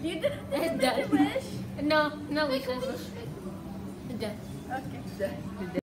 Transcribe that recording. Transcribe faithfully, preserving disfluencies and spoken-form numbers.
You didn't It's make done. a wish. No, no wishes. It's done. Okay.